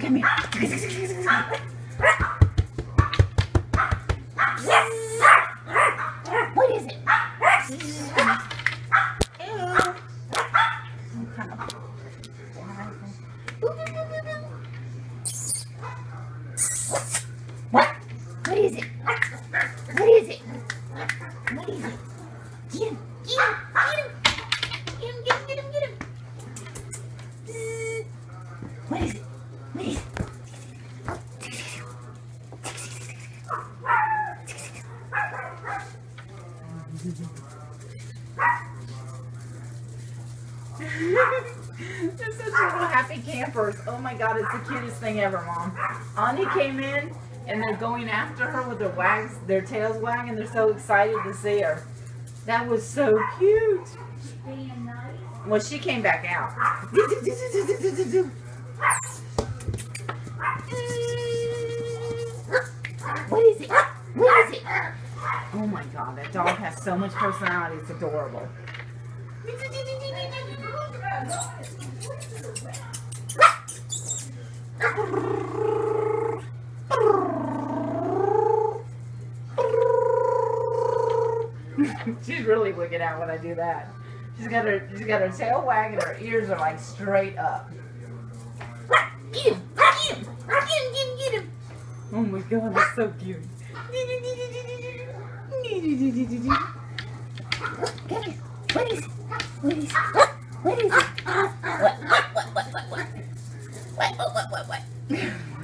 Come here. What is it? What? What is it? What is it? What is it? Get him! Get him! Get him! Get him! Get him! Get him! What is it? What is it? They're such little happy campers. Oh my God, it's the cutest thing ever, Mom. Ani came in and they're going after her with their tails wagging. They're so excited to see her. That was so cute. Well, she came back out. What is it? What is it? Oh my God, that dog has so much personality. It's adorable. She's really wicked out when I do that. She's got her tail wagging, her ears are like straight up. Get him! Get him! Get him! Get him! Get him! Oh my God, that's so cute. Come here. What is it? What is it? What is it? What? What?